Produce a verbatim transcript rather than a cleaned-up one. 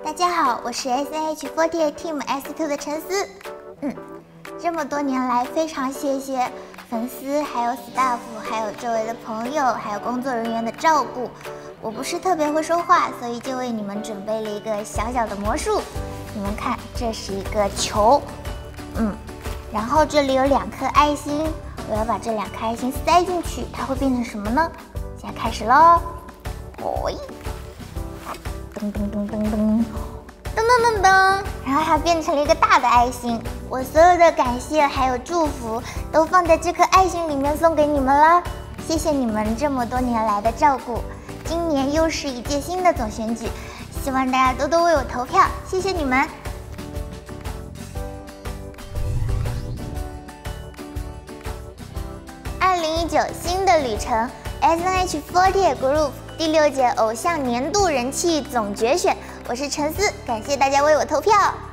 大家好，我是 S N H 四十八 Team S 二 的陈思。嗯，这么多年来，非常谢谢粉丝、还有 staff、还有周围的朋友、还有工作人员的照顾。我不是特别会说话，所以就为你们准备了一个小小的魔术。你们看，这是一个球，嗯，然后这里有两颗爱心，我要把这两颗爱心塞进去，它会变成什么呢？现在开始喽！哦咦！噔噔噔噔噔，噔噔噔噔，然后它变成了一个大的爱心。我所有的感谢还有祝福都放在这颗爱心里面送给你们了。谢谢你们这么多年来的照顾。今年又是一届新的总选举，希望大家多多为我投票，谢谢你们。二零一九新的旅程 ，S N H 四十八 Group。第六届偶像年度人气总决选，我是陈思，感谢大家为我投票。